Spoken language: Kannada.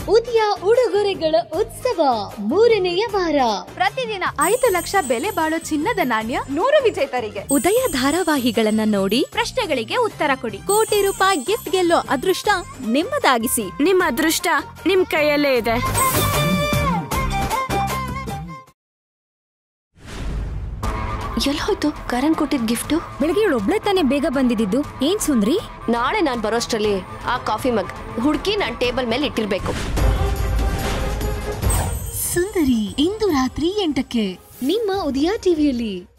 ಉದಯ ಉಡುಗೊರೆಗಳ ಉತ್ಸವ 3ನೇ ವಾರ. ಪ್ರತಿದಿನ 5 ಲಕ್ಷ ಬೆಲೆ ಬಾಳೋ ಚಿನ್ನದ ನಾಣ್ಯ 100 ವಿಜೇತರಿಗೆ. ಉದಯ ಧಾರಾವಾಹಿಗಳನ್ನ ನೋಡಿ ಪ್ರಶ್ನೆಗಳಿಗೆ ಉತ್ತರ ಕೊಡಿ. ಕೋಟಿ ರೂಪಾಯಿ ಗಿಫ್ಟ್ ಗೆಲ್ಲೋ ಅದೃಷ್ಟ ನಿಮ್ಮದಾಗಿಸಿ. ನಿಮ್ಮ ಅದೃಷ್ಟ ನಿಮ್ ಕೈಯಲ್ಲೇ ಇದೆ. ಎಲ್ಲಿ ಹೋಯ್ತು ಕರಣ್ ಕೊಟ್ಟಿದ್ ಗಿಫ್ಟ್? ಬೆಳಗ್ಗೆ ಒಬ್ಳೆ ತಾನೇ ಬೇಗ ಬಂದಿದ್ದು. ಏನ್ ಸುಂದ್ರಿ, ನಾಳೆ ನಾನ್ ಬರೋಷ್ಟ್ರಲ್ಲಿ ಆ ಕಾಫಿ ಮಗ್ ಹುಡುಕಿ ನಾನ್ ಟೇಬಲ್ ಮೇಲೆ ಇಟ್ಟಿರ್ಬೇಕು. ಸುಂದರಿ ಇಂದು ರಾತ್ರಿ 8ಕ್ಕೆ ನಿಮ್ಮ ಉದಯ ಟಿವಿಯಲ್ಲಿ.